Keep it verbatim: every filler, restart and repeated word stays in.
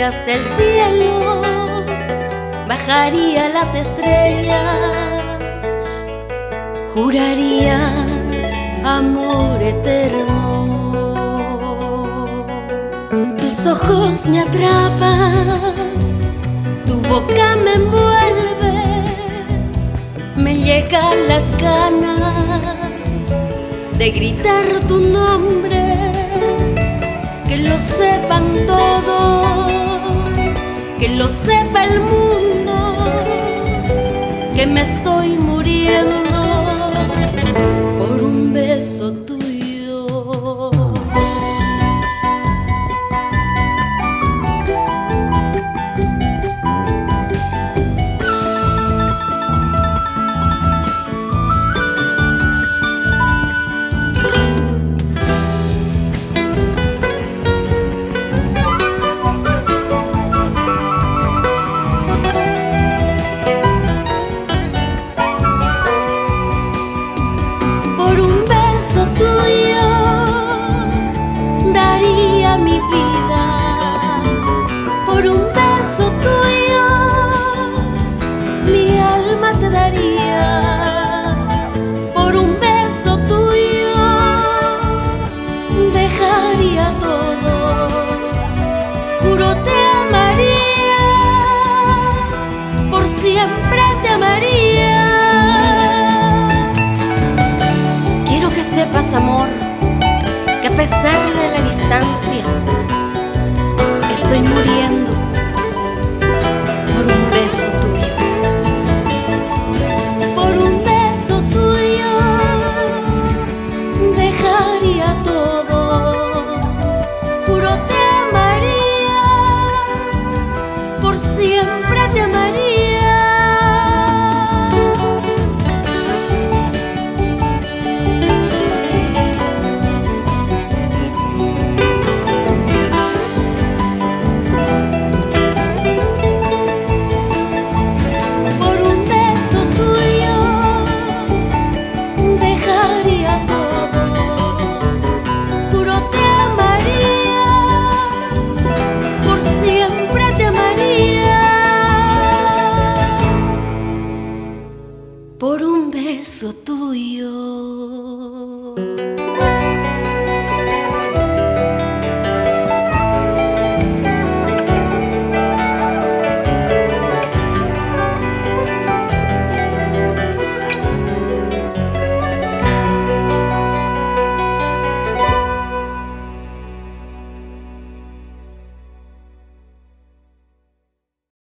hasta el cielo, bajaría las estrellas, juraría amor eterno. Tus ojos me atrapan, tu boca me envuelve, me llegan las ganas de gritar tu nombre. Que lo sepan todos, que lo sepa el mundo, que me estoy muriendo por un beso tuyo. Mi vida, por un beso tuyo, mi alma te daría. Por un beso tuyo, dejaría todo. Juro te amaría, por siempre te amaría. Quiero que sepas, amor, que a pesar de la distancia estoy muriendo por un beso tuyo. Por un beso tuyo dejaría todo. Juro te amaría, por siempre te amaría. Por un beso tuyo.